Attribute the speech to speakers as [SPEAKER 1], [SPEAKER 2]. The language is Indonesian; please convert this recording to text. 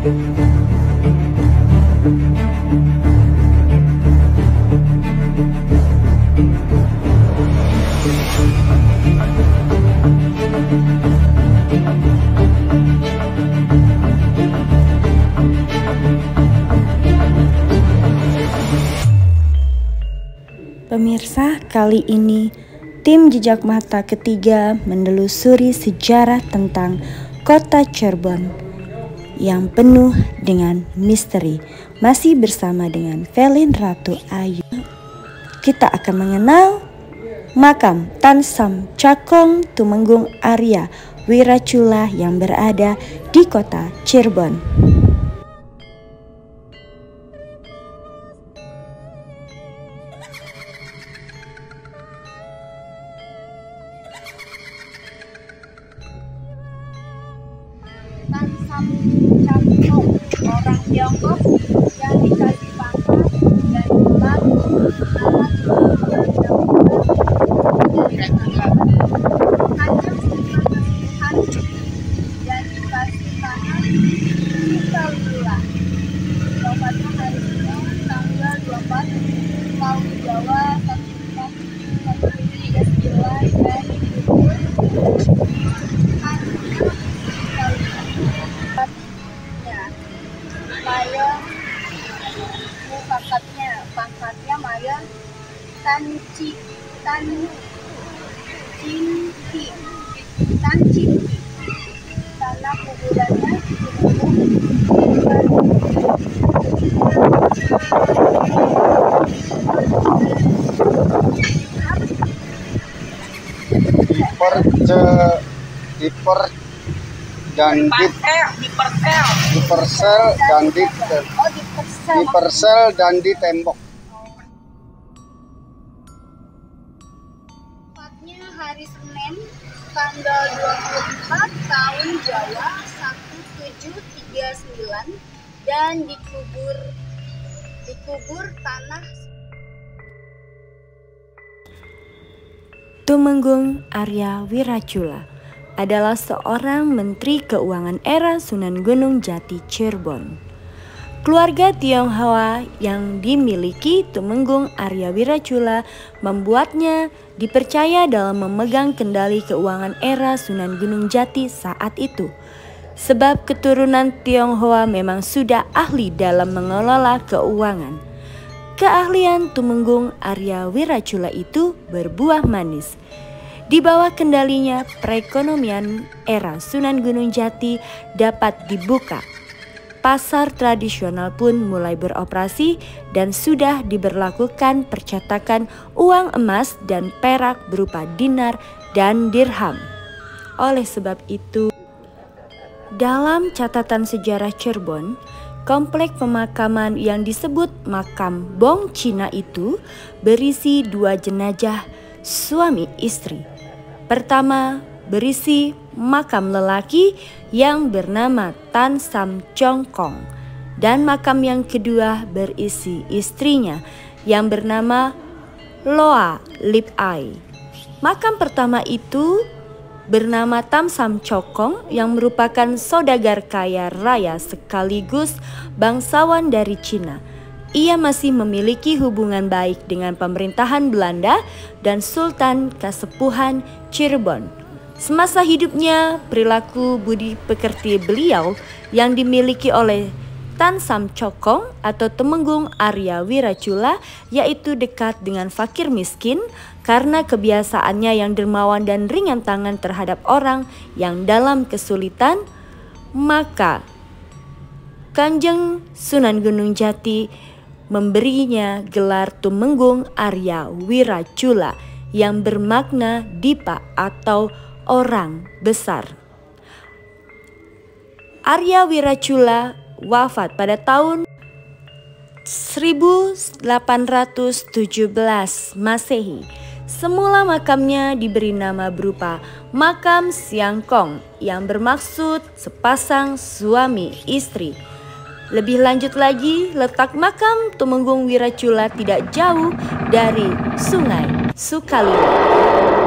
[SPEAKER 1] Pemirsa, kali ini tim Jejak Mata ketiga menelusuri sejarah tentang kota Cirebon yang penuh dengan misteri. Masih bersama dengan Velin Ratu Ayu, kita akan mengenal makam Tan Sam Cakong Tumenggung Arya Wiracula yang berada di kota Cirebon.
[SPEAKER 2] Tan Sam Cakong, orang Tiongkok yang dikasih pangkat dan gelar Kanjeng Sunan Kalijaga dan dikasih pangkat Sultan Lula. Wafatnya hari Senin tanggal 24 tahun Jawa 1439 dan dikubur pangkatnya Mayor Tan Cinti. Tanah kuburannya
[SPEAKER 3] dipersel dan ditembok.
[SPEAKER 2] Tepatnya hari Senin tanggal 24 tahun Jawa 1739 dan dikubur tanah
[SPEAKER 1] Tumenggung Arya Wiracula adalah seorang Menteri Keuangan era Sunan Gunung Jati Cirebon. Keluarga Tionghoa yang dimiliki Tumenggung Arya Wiracula membuatnya dipercaya dalam memegang kendali keuangan era Sunan Gunung Jati saat itu. Sebab keturunan Tionghoa memang sudah ahli dalam mengelola keuangan. Keahlian Tumenggung Arya Wiracula itu berbuah manis. Di bawah kendalinya, perekonomian era Sunan Gunung Jati dapat dibuka. Pasar tradisional pun mulai beroperasi dan sudah diberlakukan percetakan uang emas dan perak berupa dinar dan dirham. Oleh sebab itu, dalam catatan sejarah Cirebon, komplek pemakaman yang disebut makam Bong Cina itu berisi 2 jenazah suami istri. Pertama berisi makam lelaki yang bernama Tan Sam Cakong dan makam yang kedua berisi istrinya yang bernama Loa Lip Ai. Makam pertama itu bernama Tan Sam Cakong yang merupakan saudagar kaya raya sekaligus bangsawan dari Cina. Ia masih memiliki hubungan baik dengan pemerintahan Belanda dan Sultan Kasepuhan Cirebon. Semasa hidupnya, perilaku budi pekerti beliau yang dimiliki oleh Tan Sam Cakong atau Tumenggung Arya Wiracula yaitu dekat dengan fakir miskin karena kebiasaannya yang dermawan dan ringan tangan terhadap orang yang dalam kesulitan. Maka Kanjeng Sunan Gunung Jati memberinya gelar Tumenggung Arya Wiracula yang bermakna dipa atau orang besar. Arya Wiracula wafat pada tahun 1817 Masehi. Semula makamnya diberi nama berupa Makam Siangkong yang bermaksud sepasang suami istri. Lebih lanjut lagi, letak makam Tumenggung Wiracula tidak jauh dari Sungai Sukalilo.